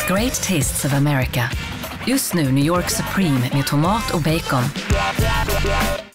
Great Tastes of America. Just nu New York Supreme med tomat och bacon.